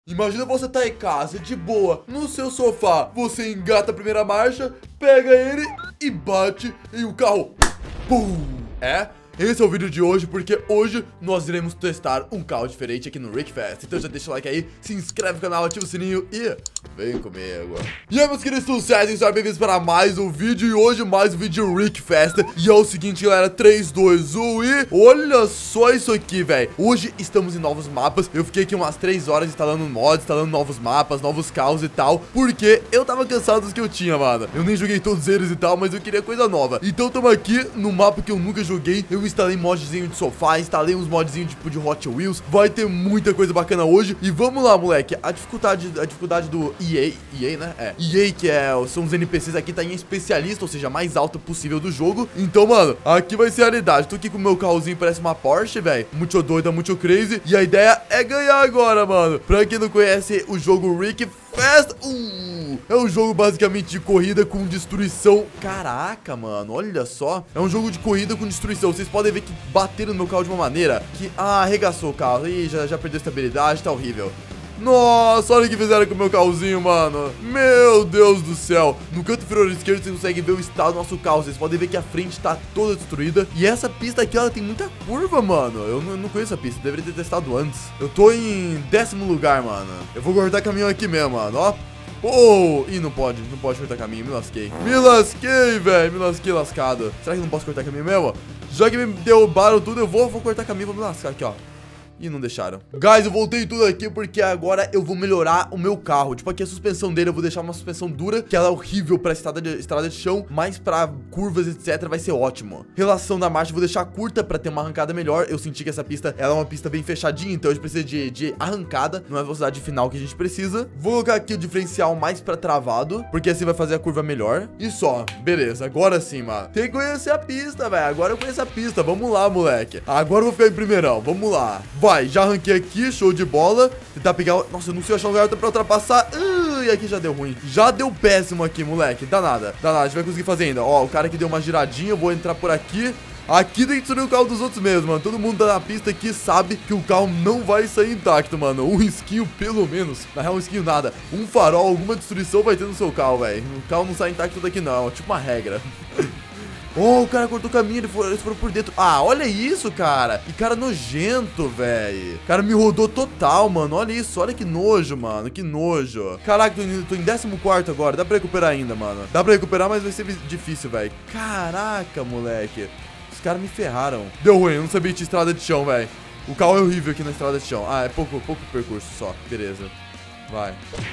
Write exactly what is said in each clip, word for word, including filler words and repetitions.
Imagina você tá em casa, de boa, no seu sofá. Você engata a primeira marcha, pega ele e bate em um carro. Pum! É? Esse é o vídeo de hoje, porque hoje nós iremos testar um carro diferente aqui no Wreckfest. Então já deixa o like aí, se inscreve no canal, ativa o sininho e vem comigo. E aí, meus queridos, tudo certo? Sejam bem-vindos para mais um vídeo. E hoje mais um vídeo de Wreckfest. E é o seguinte, galera, três, dois, um e... olha só isso aqui, velho. Hoje estamos em novos mapas. Eu fiquei aqui umas três horas instalando mods, instalando novos mapas, novos carros e tal, porque eu tava cansado dos que eu tinha, mano. Eu nem joguei todos eles e tal, mas eu queria coisa nova. Então tamo aqui no mapa que eu nunca joguei. Eu instalei modzinho de sofá, instalei uns modzinhos tipo de Hot Wheels. Vai ter muita coisa bacana hoje. E vamos lá, moleque. A dificuldade, a dificuldade do E A, E A, né? É. E A, que é, são os N P Cs aqui, tá em especialista, ou seja, mais alta possível do jogo. Então, mano, aqui vai ser a realidade. Tô aqui com o meu carrozinho, parece uma Porsche, velho. Muito doida, muito crazy. E a ideia é ganhar agora, mano. Pra quem não conhece o jogo Wreckfest, uh, é um jogo basicamente de corrida com destruição. Caraca, mano, olha só. É um jogo de corrida com destruição. Vocês podem ver que bateram no meu carro de uma maneira que, ah, arregaçou o carro. Ih, já, já perdeu estabilidade, tá horrível. Nossa, olha o que fizeram com o meu carrozinho, mano. Meu Deus do céu. No canto inferior esquerdo vocês conseguem ver o estado do nosso carro. Vocês podem ver que a frente tá toda destruída. E essa pista aqui, ela tem muita curva, mano. Eu não, eu não conheço a pista, deveria ter testado antes. Eu tô em décimo lugar, mano. Eu vou cortar caminhão aqui mesmo, mano, ó. Oh, ih, não pode, não pode cortar caminho, me lasquei. Me lasquei, velho, me lasquei lascado. Será que não posso cortar caminho mesmo? Já que me derrubaram tudo, eu vou, vou cortar caminho, vou me lascar aqui, ó. E não deixaram. Guys, eu voltei tudo aqui porque agora eu vou melhorar o meu carro. Tipo, aqui a suspensão dele, eu vou deixar uma suspensão dura, que ela é horrível pra estrada de, estrada de chão, mas pra curvas, etc, vai ser ótimo. Relação da marcha, eu vou deixar curta pra ter uma arrancada melhor. Eu senti que essa pista, ela é uma pista bem fechadinha, então a gente precisa de, de arrancada, não é a velocidade final que a gente precisa. Vou colocar aqui o diferencial mais pra travado, porque assim vai fazer a curva melhor. E só, beleza, agora sim, mano. Tem que conhecer a pista, velho. Agora eu conheço a pista, vamos lá, moleque. Agora eu vou ficar em primeirão, vamos lá. Vai, já arranquei aqui, show de bola. Tentar pegar... Nossa, eu não sei achar um lugar pra ultrapassar. Uh, e aqui já deu ruim. Já deu péssimo aqui, moleque. Dá nada, dá nada, a gente vai conseguir fazer ainda. Ó, o cara que deu uma giradinha, eu vou entrar por aqui. Aqui tem que destruir o carro dos outros mesmo, mano. Todo mundo tá na pista aqui sabe que o carro não vai sair intacto, mano. Um risquinho, pelo menos. Na real, um risquinho nada. Um farol, alguma destruição vai ter no seu carro, velho. O carro não sai intacto daqui, não. É tipo uma regra. Oh, o cara cortou o caminho, eles foram, eles foram por dentro. Ah, olha isso, cara. Que cara nojento, velho. O cara me rodou total, mano. Olha isso, olha que nojo, mano. Que nojo. Caraca, tô em, tô em décimo quarto agora. Dá pra recuperar ainda, mano. Dá pra recuperar, mas vai ser difícil, velho. Caraca, moleque. Os caras me ferraram. Deu ruim, eu não sabia que tinha estrada de chão, velho. O carro é horrível aqui na estrada de chão. Ah, é pouco, pouco percurso só. Beleza. Vai.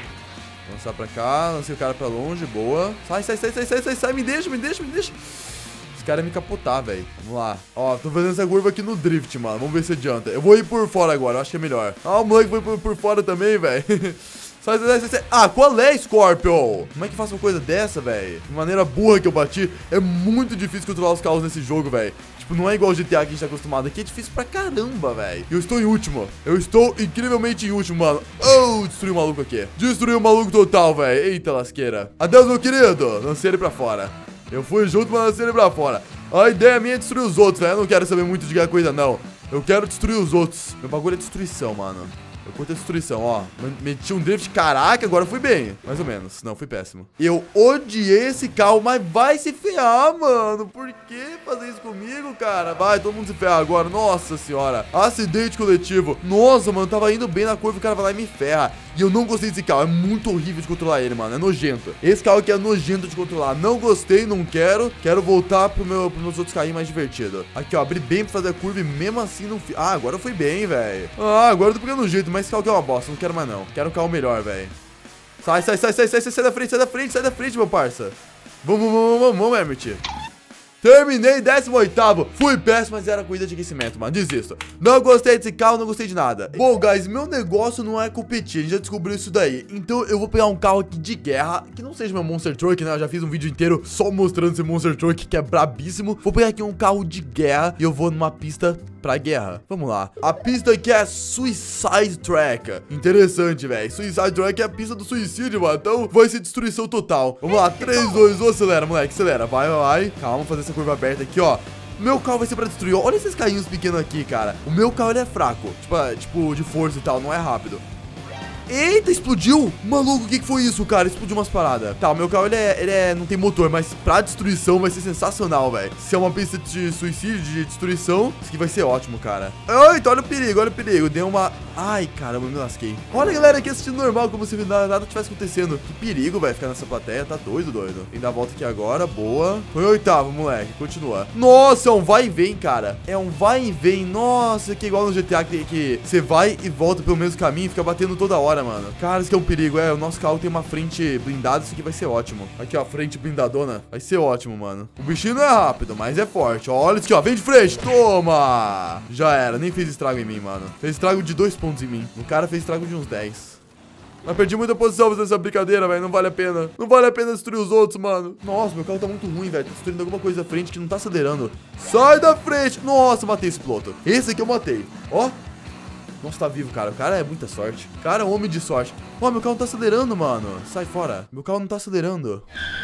Lançar pra cá, lancei o cara pra longe, boa. Sai, sai, sai, sai, sai, sai, sai. Me deixa, me deixa, me deixa. Esse cara ia me capotar, velho. Vamos lá. Ó, tô fazendo essa curva aqui no drift, mano. Vamos ver se adianta. Eu vou ir por fora agora, eu acho que é melhor. Ah, o moleque foi por, por fora também, velho. Sai, sai, sai, sai. Ah, qual é, Scorpio? Como é que faz uma coisa dessa, velho? De maneira burra que eu bati. É muito difícil controlar os carros nesse jogo, velho. Tipo, não é igual o G T A que a gente tá acostumado. Aqui é difícil pra caramba, velho. Eu estou em último. Eu estou incrivelmente em último, mano. Oh, destruí o maluco aqui. Destruí o maluco total, velho. Eita lasqueira. Adeus, meu querido. Lancei ele pra fora. Eu fui junto, mas lancei ele pra fora. A ideia minha é destruir os outros, velho. Eu não quero saber muito de ganhar coisa, não. Eu quero destruir os outros. Meu bagulho é destruição, mano. Eu curto a destruição, ó. Meti um drift, caraca, agora fui bem. Mais ou menos, não, fui péssimo. Eu odiei esse carro, mas vai se ferrar, mano. Por que fazer isso comigo, cara? Vai, todo mundo se ferra agora, nossa senhora. Acidente coletivo. Nossa, mano, tava indo bem na curva, o cara vai lá e me ferra. E eu não gostei desse carro, é muito horrível de controlar ele, mano, é nojento. Esse carro aqui é nojento de controlar. Não gostei, não quero. Quero voltar pro meu, pros meus outros carrinhos mais divertidos. Aqui, ó, abri bem pra fazer a curva e mesmo assim não... Fi... Ah, agora eu fui bem, velho. Ah, agora eu tô pegando jeito, mas esse carro aqui é uma bosta, não quero mais não. Quero um carro melhor, velho. Sai, sai, sai, sai, sai, sai, sai da frente, sai da frente, sai da frente, meu parça. Vamos, vamos, vamos, vamos, Emmett. Terminei décimo oitavo. Fui péssimo, mas era corrida de aquecimento, mano. Desisto. Não gostei desse carro, não gostei de nada. Bom, guys, meu negócio não é competir. A gente já descobriu isso daí. Então eu vou pegar um carro aqui de guerra, que não seja meu Monster Truck, né? Eu já fiz um vídeo inteiro só mostrando esse Monster Truck, que é brabíssimo. Vou pegar aqui um carro de guerra e eu vou numa pista pra guerra. Vamos lá. A pista aqui é Suicide Track. Interessante, velho. Suicide Track é a pista do suicídio, mano. Então vai ser destruição total. Vamos lá. três, dois, um, acelera, moleque. Acelera. Vai, vai, vai. Calma, vamos fazer essa curva aberta aqui, ó. Meu carro vai ser pra destruir. Olha esses carrinhos pequenos aqui, cara. O meu carro, ele é fraco. Tipo, tipo, de força e tal. Não é rápido. Eita, explodiu. Maluco, o que, que foi isso, cara? Explodiu umas paradas. Tá, o meu carro, ele é, ele é... não tem motor, mas pra destruição vai ser sensacional, velho. Se é uma pista de suicídio, de destruição, isso aqui vai ser ótimo, cara. Eita, olha o perigo, olha o perigo. Deu uma... Ai, caramba, me lasquei. Olha, galera, aqui assistindo normal, como se nada, nada tivesse acontecendo. Que perigo, vai ficar nessa plateia. Tá doido, doido. Tem que dar a volta aqui agora, boa. Foi o oitavo, moleque. Continua. Nossa, é um vai e vem, cara. É um vai e vem. Nossa, que igual no G T A, que, que você vai e volta pelo mesmo caminho e fica batendo toda hora, mano. Cara, isso que é um perigo. É, o nosso carro tem uma frente blindada, isso aqui vai ser ótimo. Aqui, ó, frente blindadona. Vai ser ótimo, mano. O bichinho não é rápido, mas é forte. Ó, olha isso aqui, ó. Vem de frente. Toma! Já era. Nem fez estrago em mim, mano. Fez estrago de dois pontos em mim. O cara fez estrago de uns dez. Mas perdi muita posição fazendo essa brincadeira, velho. Não vale a pena. Não vale a pena destruir os outros, mano. Nossa, meu carro tá muito ruim, velho. Tá destruindo alguma coisa da frente que não tá acelerando. Sai da frente. Nossa, matei esse piloto. Esse aqui eu matei. Ó. Nossa, tá vivo, cara. O cara é muita sorte. O cara é um homem de sorte. Ó, meu carro não tá acelerando, mano. Sai fora. Meu carro não tá acelerando.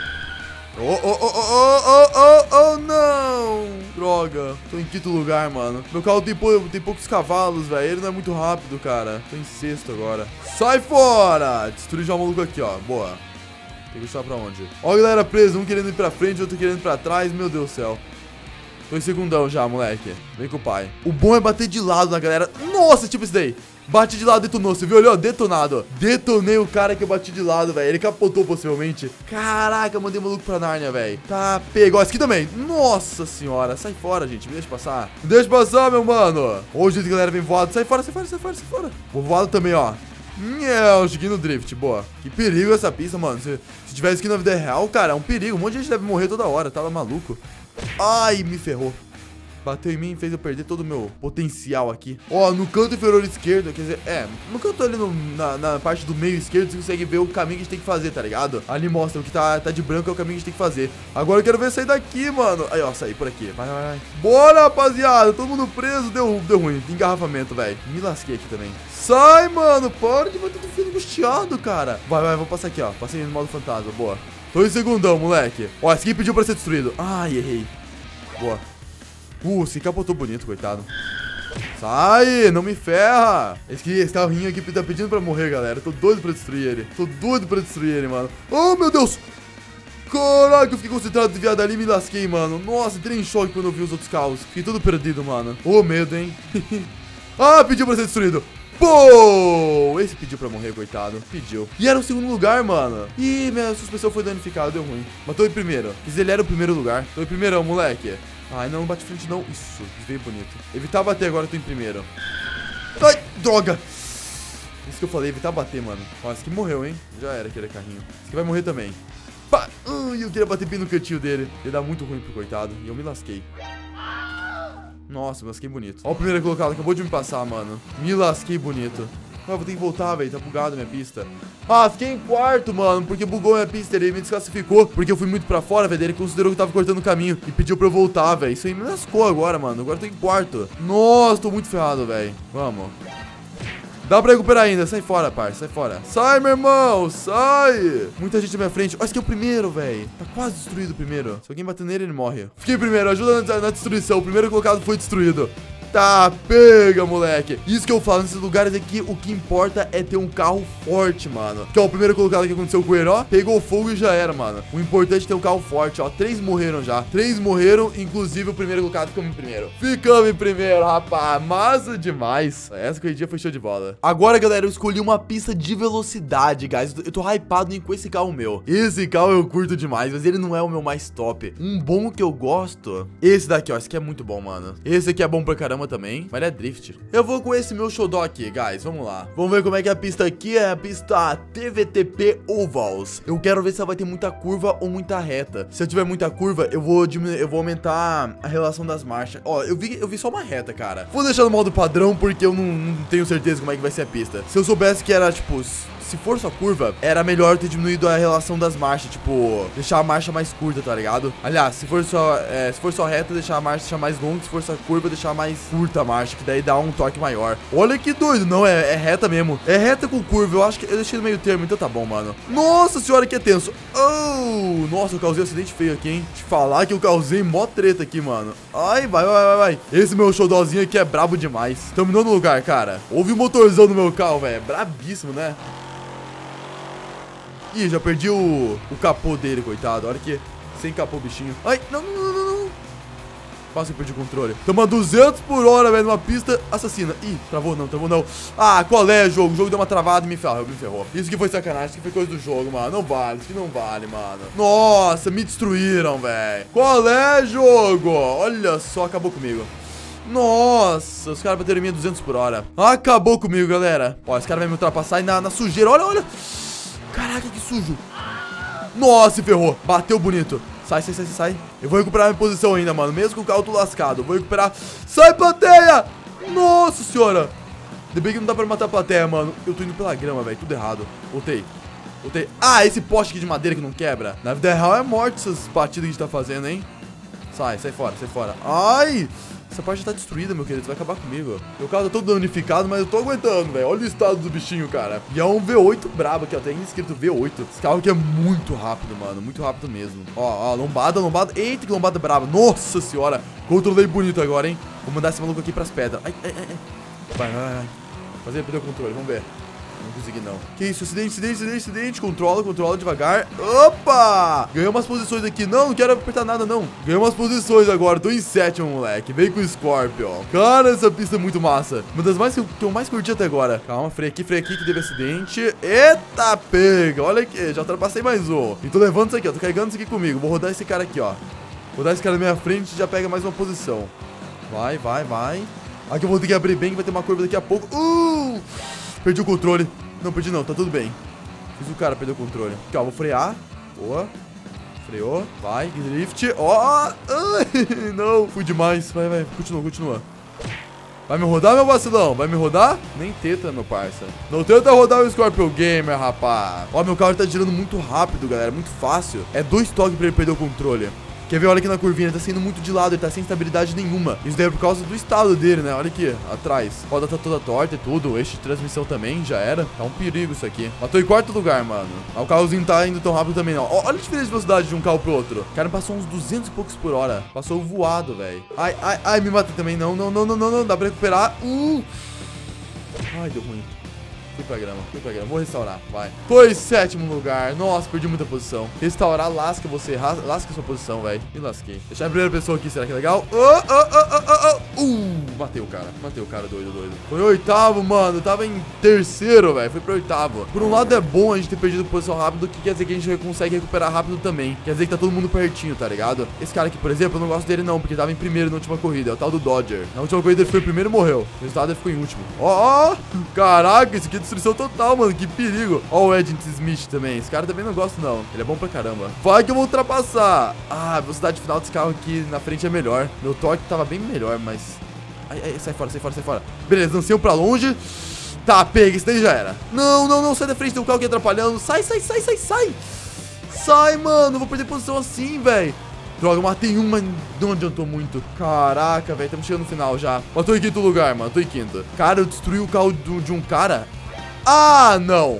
Oh, oh, oh, oh, oh, oh, oh, não! Droga, tô em quinto lugar, mano. Meu carro tem, pou tem poucos cavalos, velho. Ele não é muito rápido, cara. Tô em sexto agora. Sai fora! Destruí já o maluco aqui, ó. Boa. Tem que deixar pra onde? Ó, galera presa. Um querendo ir pra frente, outro querendo ir pra trás. Meu Deus do céu. Tô em segundão já, moleque. Vem com o pai. O bom é bater de lado na galera. Nossa, tipo isso daí. Bate de lado, detonou, você viu ali, ó, detonado. Detonei o cara que eu bati de lado, velho. Ele capotou possivelmente. Caraca, mandei o maluco pra Nárnia, velho. Tá pego, ó, esse aqui também. Nossa senhora, sai fora, gente, me deixa passar. Me deixa passar, meu mano. Hoje a galera vem voado, sai fora, sai fora, sai fora, sai fora. Vou voado também, ó. Nhel, cheguei no drift, boa. Que perigo essa pista, mano. Se, se tivesse aqui na vida real, cara, é um perigo. Um monte de gente deve morrer toda hora, tava maluco. Ai, me ferrou. Bateu em mim e fez eu perder todo o meu potencial aqui. Ó, no canto inferior esquerdo, quer dizer, é, no canto ali no, na, na parte do meio esquerdo, você consegue ver o caminho que a gente tem que fazer, tá ligado? Ali mostra o que tá, tá de branco é o caminho que a gente tem que fazer. Agora eu quero ver sair daqui, mano. Aí, ó, sair por aqui. Vai, vai, vai. Bora, rapaziada. Todo mundo preso. Deu, deu ruim. Engarrafamento, velho. Me lasquei aqui também. Sai, mano. Para de bater do fio angustiado, cara. Vai, vai, vou passar aqui, ó. Passei no modo fantasma. Boa. Tô em segundão, moleque. Ó, esse aqui pediu pra ser destruído. Ai, errei. Boa. Uh, se capotou bonito, coitado. Sai, não me ferra. Esse, esse carrinho aqui tá pedindo pra morrer, galera. Tô doido pra destruir ele. Tô doido pra destruir ele, mano. Oh, meu Deus. Caraca, eu fiquei concentrado desviado ali e me lasquei, mano. Nossa, entrei em choque quando eu vi os outros carros. Fiquei todo perdido, mano. Ô, medo, hein. Ah, pediu pra ser destruído. Pô, esse pediu pra morrer, coitado. Pediu. E era o segundo lugar, mano. Ih, minha suspensão foi danificada, deu ruim. Mas tô em primeiro. Quer dizer, ele era o primeiro lugar. Tô em primeirão, moleque. Ai, não, bate frente não. Isso, veio bonito. Evitar bater agora, eu tô em primeiro. Ai, droga. Isso que eu falei, evitar bater, mano. Ó, esse aqui morreu, hein. Já era aquele carrinho. Esse aqui vai morrer também. Pá. Ai, eu queria bater bem no cantinho dele. Ia dar muito ruim pro coitado. E eu me lasquei. Nossa, me lasquei bonito. Ó o primeiro colocado, acabou de me passar, mano. Me lasquei bonito. Ah, vou ter que voltar, velho. Tá bugado minha pista. Ah, fiquei em quarto, mano. Porque bugou minha pista. Ele me desclassificou. Porque eu fui muito pra fora, velho. Ele considerou que eu tava cortando o caminho. E pediu pra eu voltar, velho. Isso aí me lascou agora, mano. Agora eu tô em quarto. Nossa, tô muito ferrado, velho. Vamos. Dá pra recuperar ainda. Sai fora, parça. Sai fora. Sai, meu irmão. Sai. Muita gente na minha frente. Olha, esse aqui é o primeiro, velho. Tá quase destruído o primeiro. Se alguém bater nele, ele morre. Fiquei primeiro. Ajuda na, na destruição. O primeiro colocado foi destruído. Tá, pega, moleque. Isso que eu falo, nesses lugares aqui, o que importa é ter um carro forte, mano. Que ó, o primeiro colocado que aconteceu com ele, ó, pegou fogo e já era, mano. O importante é ter um carro forte, ó. Três morreram já. Três morreram, inclusive o primeiro colocado ficamos em primeiro. Ficamos em primeiro, rapaz. Massa demais. Essa corridinha foi show de bola. Agora, galera, eu escolhi uma pista de velocidade, guys. Eu tô hypado com esse carro meu. Esse carro eu curto demais, mas ele não é o meu mais top. Um bom que eu gosto, esse daqui, ó. Esse aqui é muito bom, mano. Esse aqui é bom pra caramba também, mas é drift. Eu vou com esse meu xodó aqui, guys, vamos lá. Vamos ver como é que é a pista aqui. É a pista T V T P Ovals. Eu quero ver se ela vai ter muita curva ou muita reta. Se eu tiver muita curva, eu vou diminuir, eu vou aumentar a relação das marchas. Ó, eu vi, eu vi só uma reta, cara. Vou deixar no modo padrão porque eu não, não tenho certeza como é que vai ser a pista. Se eu soubesse que era, tipo, se for só curva, era melhor ter diminuído a relação das marchas, tipo, deixar a marcha mais curta, tá ligado? Aliás, se for só, é, se for só reta, deixar a marcha mais longa, se for só curva, deixar mais curta a marcha, que daí dá um torque maior. Olha que doido, não, é, é reta mesmo. É reta com curva, eu acho que eu deixei no meio termo, então tá bom, mano. Nossa senhora, que é tenso. Oh, nossa, eu causei um acidente feio aqui, hein? Te falar que eu causei mó treta aqui, mano. Ai, vai, vai, vai, vai. Esse meu xodózinho aqui é brabo demais. Tamo no lugar, cara. Ouve o motorzão do meu carro, velho. É brabíssimo, né? Ih, já perdi o, o capô dele, coitado. Olha que sem capô o bichinho. Ai, não, não, não, não, não. Quase eu perdi o controle. Tamo a duzentos por hora, velho, numa pista assassina. Ih, travou não, travou não. Ah, qual é, jogo? O jogo deu uma travada e me ferrou, me ferrou. Isso que foi sacanagem, isso que foi coisa do jogo, mano. Não vale, isso que não vale, mano. Nossa, me destruíram, velho. Qual é, jogo? Olha só, acabou comigo. Nossa, os caras bateram em mim a duzentos por hora. Acabou comigo, galera. Ó, esse cara vai me ultrapassar aí na, na sujeira. Olha, olha. Caraca, que sujo. Nossa, se ferrou. Bateu bonito. Sai, sai, sai, sai. Eu vou recuperar minha posição ainda, mano. Mesmo com o carro todo lascado. Eu vou recuperar. Sai, plateia! Nossa senhora. Ainda bem que não dá pra matar a plateia, mano. Eu tô indo pela grama, velho. Tudo errado. Voltei. Voltei. Ah, esse poste aqui de madeira que não quebra. Na vida real é morte essas batidas que a gente tá fazendo, hein? Sai, sai fora, sai fora. Ai! Essa parte já tá destruída, meu querido. Você vai acabar comigo. Meu carro tá todo danificado, mas eu tô aguentando, velho. Olha o estado do bichinho, cara. E é um V oito brabo aqui, ó. Tem escrito V oito. Esse carro aqui é muito rápido, mano. Muito rápido mesmo. Ó, ó, lombada, lombada. Eita, que lombada braba. Nossa senhora. Controlei bonito agora, hein. Vou mandar esse maluco aqui pras pedras. Ai, ai, ai, ai. Vai, vai, vai. Fazer ele perder o controle. Vamos ver. Não consegui, não. Que isso? Acidente, acidente, acidente, acidente. Controla, controla devagar. Opa! Ganhei umas posições aqui. Não, não quero apertar nada, não. Ganhei umas posições agora. Tô em sétimo, moleque. Veio com o Scorpion. Cara, essa pista é muito massa. Uma das mais que eu, que eu mais curti até agora. Calma, freio aqui, freio aqui, que teve acidente. Eita, pega. Olha aqui, já ultrapassei mais um. E tô levando isso aqui, ó. Tô carregando isso aqui comigo. Vou rodar esse cara aqui, ó. Rodar esse cara na minha frente e já pega mais uma posição. Vai, vai, vai. Aqui eu vou ter que abrir bem, que vai ter uma curva daqui a pouco. Uh! Perdi o controle. Não, perdi não, tá tudo bem. Fiz o cara perder o controle. Aqui, ó, vou frear. Boa. Freou. Vai, drift. Ó. Oh. Não, fui demais. Vai, vai, continua, continua. Vai me rodar, meu vacilão? Vai me rodar? Nem teta, meu parça. Não tenta rodar o Scorpio Gamer, rapaz. Ó, meu carro tá girando muito rápido, galera. Muito fácil. É dois toques pra ele perder o controle. Quer ver? Olha aqui na curvinha, ele tá saindo muito de lado, ele tá sem estabilidade nenhuma. Isso daí é por causa do estado dele, né? Olha aqui, atrás. A roda tá toda torta e tudo, o eixo de transmissão também, já era. Tá um perigo isso aqui. Mas tô em quarto lugar, mano. O carrozinho tá indo tão rápido também, não. Ó, olha a diferença de velocidade de um carro pro outro. O cara passou uns duzentos e poucos por hora. Passou voado, velho. Ai, ai, ai, me matei também. Não, não, não, não, não, não. Dá pra recuperar. Uh! Ai, deu ruim. Fui pra grama, fui pra grama. Vou restaurar, vai. Tô em sétimo lugar. Nossa, perdi muita posição. Restaurar, lasca você. Lasca sua posição, velho. Me lasquei. Deixar a primeira pessoa aqui, será que é legal? Oh, oh, oh, oh, oh. Uh, matei o cara. Matei o cara, doido, doido. Foi oitavo, mano. Eu tava em terceiro, velho. Fui pro oitavo. Por um lado é bom a gente ter perdido posição rápido, que quer dizer que a gente consegue recuperar rápido também. Quer dizer que tá todo mundo pertinho, tá ligado? Esse cara aqui, por exemplo, eu não gosto dele não, porque tava em primeiro na última corrida. É o tal do Dodger. Na última corrida ele foi o primeiro e morreu. O resultado ele ficou em último. Ó, oh, oh. Caraca, esse aqui é destruição total, mano. Que perigo. Ó o Ed Smith também. Esse cara também não gosto, não. Ele é bom pra caramba. Vai que eu vou ultrapassar. Ah, a velocidade final desse carro aqui na frente é melhor. Meu torque tava bem melhor, mas... Ai, ai, sai fora, sai fora, sai fora. Beleza, lancei um pra longe. Tá, pega, esse daí já era. Não, não, não, sai da frente, tem um carro aqui atrapalhando. Sai, sai, sai, sai, sai. Sai, mano, eu vou perder posição assim, velho. Droga, eu matei um, mas não adiantou muito. Caraca, velho, estamos chegando no final já. Mas tô em quinto lugar, mano, tô em quinto. Cara, eu destruí o carro do, de um cara. Ah, não.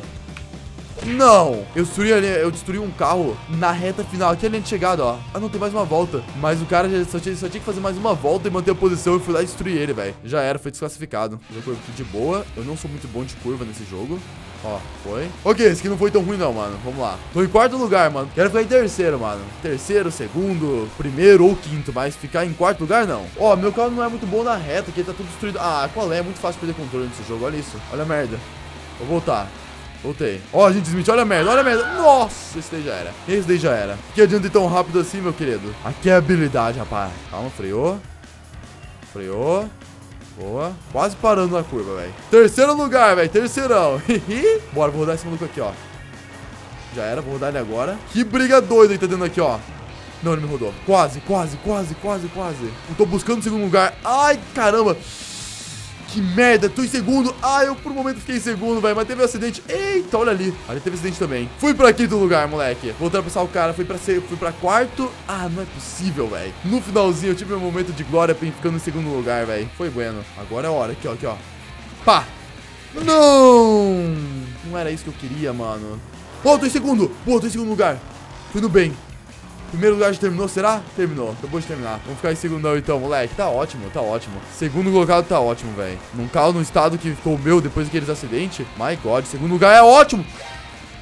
Não. Eu destruí, eu destruí um carro na reta final. Aqui a linha de chegada, ó. Ah, não, tem mais uma volta. Mas o cara já, só, tinha, só tinha que fazer mais uma volta e manter a posição. Eu fui lá e destruí ele, velho. Já era, foi desclassificado. Fiz a curva aqui de boa. Eu não sou muito bom de curva nesse jogo. Ó, foi. Ok, esse aqui não foi tão ruim não, mano. Vamos lá. Tô em quarto lugar, mano. Quero ficar em terceiro, mano. Terceiro, segundo, primeiro ou quinto. Mas ficar em quarto lugar, não. Ó, meu carro não é muito bom na reta, que ele tá tudo destruído. Ah, qual é? É muito fácil perder controle nesse jogo. Olha isso. Olha a merda. Vou voltar. Voltei. Ó, a gente desmente. Olha a merda, olha a merda. Nossa, esse daí já era. Esse daí já era. Que adianta ir tão rápido assim, meu querido? Aqui é habilidade, rapaz. Calma, freou. Freou. Boa. Quase parando na curva, velho. Terceiro lugar, velho. Terceirão. Bora, vou rodar esse maluco aqui, ó. Já era, vou rodar ele agora. Que briga doida ele tá dando aqui, ó. Não, ele me rodou. Quase, quase, quase, quase, quase. Eu tô buscando o segundo lugar. Ai, caramba. Que merda, tô em segundo. Ah, eu por um momento fiquei em segundo, velho. Mas teve um acidente. Eita, olha ali. Ali teve acidente também. Fui pra quinto lugar, moleque. Vou ultrapassar o cara. Fui pra, ser, fui pra quarto. Ah, não é possível, velho. No finalzinho eu tive um momento de glória ficando em segundo lugar, velho. Foi bueno. Agora é a hora. Aqui, ó, aqui, ó. Pá. Não. Não era isso que eu queria, mano. Oh, tô em segundo. Boa, tô em segundo lugar. Fui no bem. Primeiro lugar já terminou, será? Terminou, acabou de terminar. Vamos ficar em segundão então, moleque. Tá ótimo, tá ótimo. Segundo colocado tá ótimo, velho. Num carro no estado que ficou meu depois daqueles acidentes. My God, segundo lugar é ótimo.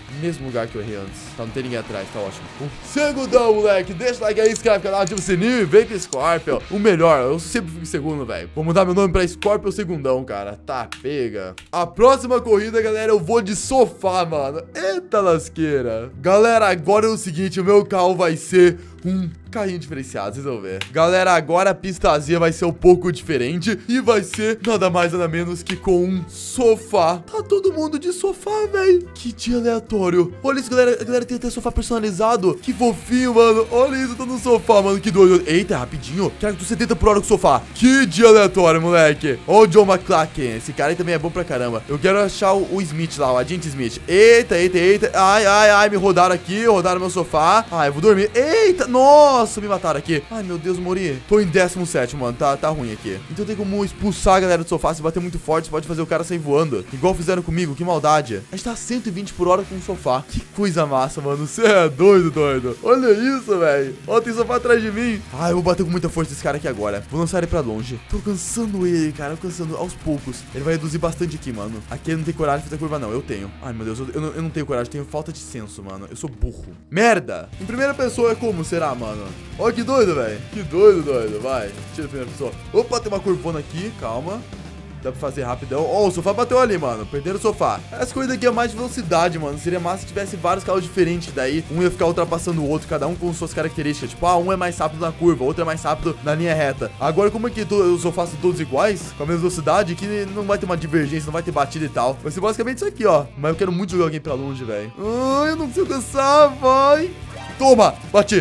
Mesmo lugar que eu errei antes. Tá, não tem ninguém atrás, tá ótimo. O segundão, moleque. Deixa o like aí, inscreve no canal, ativa o sininho e vem pro Scorpion. O melhor, eu sempre fico em segundo, velho. Vou mudar meu nome pra Scorpion Segundão, cara. Tá, pega. A próxima corrida, galera, eu vou de sofá, mano. Eita lasqueira. Galera, agora é o seguinte, o meu carro vai ser um carrinho diferenciado, vocês vão ver. Galera, agora a pistazinha vai ser um pouco diferente e vai ser nada mais nada menos que com um sofá. Tá todo mundo de sofá, velho. Que dia aleatório. Olha isso, galera. A galera tem até sofá personalizado. Que fofinho, mano. Olha isso, eu tô no sofá, mano. Que doido. Eita, rapidinho. Quero que tu setenta por hora com o sofá. Que dia aleatório, moleque. Ó o John McClacken. Esse cara aí também é bom pra caramba. Eu quero achar o, o Smith lá, o agente Smith. Eita, eita, eita. Ai, ai, ai. Me rodaram aqui. Rodaram meu sofá. Ai, eu vou dormir. Eita, nossa, me mataram aqui. Ai, meu Deus, morri. Tô em décimo sétimo, mano. Tá, tá ruim aqui. Então tem como expulsar a galera do sofá. Se bater muito forte, você pode fazer o cara sair voando. Igual fizeram comigo. Que maldade. A gente tá a cento e vinte por hora com um sofá. Que coisa massa, mano. Você é doido, doido. Olha isso, velho. Ó, tem sofá atrás de mim. Ai, eu vou bater com muita força desse cara aqui agora. Vou lançar ele pra longe. Tô cansando ele, cara. Eu cansando aos poucos. Ele vai reduzir bastante aqui, mano. Aqui ele não tem coragem de fazer curva, não. Eu tenho. Ai, meu Deus. Eu, eu, não, eu não tenho coragem. Eu tenho falta de senso, mano. Eu sou burro. Merda. Em primeira pessoa é como será, mano? Ó, que doido, velho. Que doido, doido. Vai. Tira a primeira pessoa. Opa, tem uma curvona aqui. Calma. Dá pra fazer rapidão. Ó, oh, o sofá bateu ali, mano. Perderam o sofá. Essa corrida aqui é mais de velocidade, mano. Seria massa se tivesse vários carros diferentes. Daí, um ia ficar ultrapassando o outro, cada um com suas características. Tipo, ah, um é mais rápido na curva, outro é mais rápido na linha reta. Agora, como é que os sofás são todos iguais, com a mesma velocidade, que não vai ter uma divergência, não vai ter batida e tal. Vai ser basicamente isso aqui, ó. Mas eu quero muito jogar alguém pra longe, velho. Ai, eu não consigo cansar, vai. Toma, bati.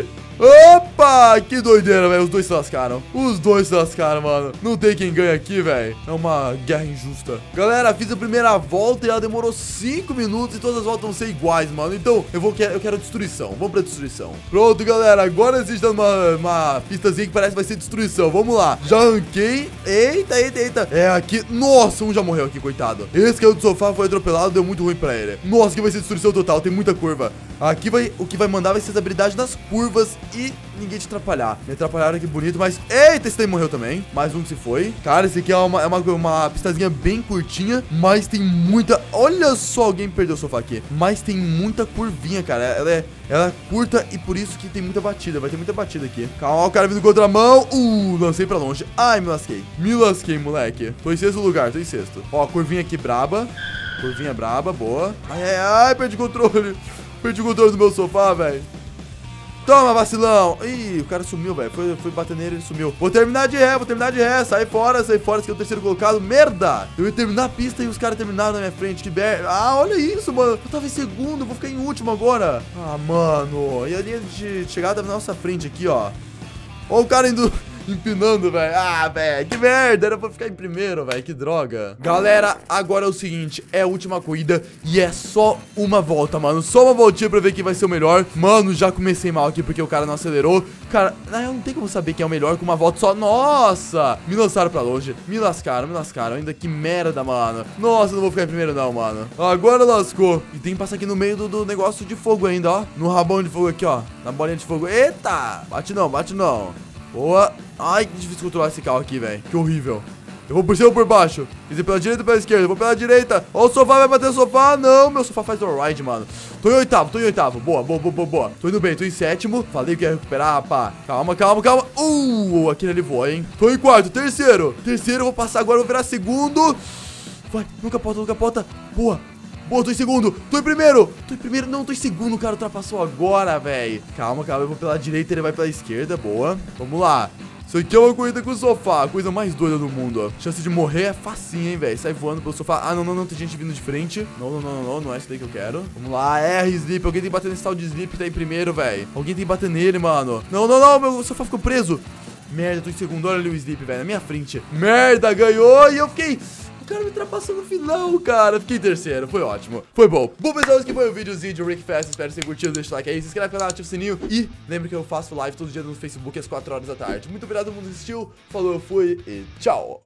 Opa, que doideira, velho. Os dois se lascaram. Os dois se lascaram, mano. Não tem quem ganha aqui, velho. É uma guerra injusta. Galera, fiz a primeira volta e ela demorou cinco minutos e todas as voltas vão ser iguais, mano. Então, eu vou eu quero destruição. Vamos pra destruição. Pronto, galera. Agora existe uma, uma pistazinha que parece que vai ser destruição. Vamos lá. Já ranquei. Eita, eita, eita. É aqui. Nossa, um já morreu aqui, coitado. Esse caiu do sofá, foi atropelado, deu muito ruim pra ele. Nossa, aqui vai ser destruição total. Tem muita curva. Aqui vai, o que vai mandar vai ser as habilidades nas curvas e ninguém te atrapalhar. Me atrapalharam aqui bonito, mas... Eita, esse daí morreu também. Mais um que se foi. Cara, esse aqui é uma, é uma, uma pistazinha bem curtinha, mas tem muita... Olha só, alguém perdeu o sofá aqui. Mas tem muita curvinha, cara. Ela é, ela é curta e por isso que tem muita batida. Vai ter muita batida aqui. Calma, o cara vindo com outra mão. Uh, lancei pra longe. Ai, me lasquei. Me lasquei, moleque. Tô em sexto lugar, tô em sexto. Ó, curvinha aqui braba. Curvinha braba, boa. Ai, ai, ai, perdi o controle. Perdi o controle do meu sofá, velho. Toma, vacilão. Ih, o cara sumiu, velho. Foi, foi bater nele, ele sumiu. Vou terminar de ré, vou terminar de ré. Sai fora, sai fora. Esse aqui é o terceiro colocado. Merda. Eu ia terminar a pista e os caras terminaram na minha frente. Que merda. Ah, olha isso, mano. Eu tava em segundo, vou ficar em último agora. Ah, mano. E a linha de chegada na nossa frente aqui, ó. Ó o cara indo... empinando, velho. Ah, velho, que merda. Era pra ficar em primeiro, velho. Que droga. Galera, agora é o seguinte. É a última corrida e é só uma volta, mano. Só uma voltinha pra ver quem vai ser o melhor. Mano, já comecei mal aqui porque o cara não acelerou. Cara, eu não tem como saber quem é o melhor com uma volta só. Nossa, me lançaram pra longe. Me lascaram, me lascaram. Ainda que merda, mano. Nossa, eu não vou ficar em primeiro não, mano. Agora lascou. E tem que passar aqui no meio do, do negócio de fogo ainda, ó. No rabão de fogo aqui, ó. Na bolinha de fogo. Eita, bate não, bate não. Boa. Ai, que difícil controlar esse carro aqui, velho. Que horrível. Eu vou por cima ou por baixo? Quer dizer, pela direita ou pela esquerda? Eu vou pela direita. Ó, o sofá vai bater no sofá. Não, meu sofá faz all-ride, mano. Tô em oitavo, tô em oitavo. Boa, boa, boa, boa, boa. Tô indo bem, tô em sétimo. Falei que ia recuperar, pá. Calma, calma, calma. Uh, aquele ali voa, hein. Tô em quarto, terceiro. Terceiro, eu vou passar agora, eu vou virar segundo. Vai, não capota, não capota. Boa. Boa, tô em segundo, tô em primeiro. Tô em primeiro, não, tô em segundo. O cara ultrapassou agora, velho. Calma, calma, eu vou pela direita, ele vai pela esquerda. Boa, vamos lá. Isso aqui é uma corrida com o sofá, a coisa mais doida do mundo, ó. Chance de morrer é facinho, hein, velho. Sai voando pelo sofá. Ah, não, não, não, tem gente vindo de frente. Não, não, não, não, não, não é isso daí que eu quero. Vamos lá, R, Sleep. Alguém tem que bater nesse tal de Sleep que tá em primeiro, velho. Alguém tem que bater nele, mano. Não, não, não, meu sofá ficou preso. Merda, tô em segundo, olha ali o Sleep, velho, na minha frente. Merda, ganhou e eu fiquei... O cara me ultrapassou no final, cara. Fiquei em terceiro, foi ótimo. Foi bom. Bom, pessoal, esse aqui foi o videozinho de Rick Fast. Espero que vocês tenham curtido. Deixa o like aí, se inscreve no canal, ativa o sininho. E lembre que eu faço live todo dia no Facebook às quatro horas da tarde. Muito obrigado a todo mundo que assistiu. Falou, eu fui e tchau.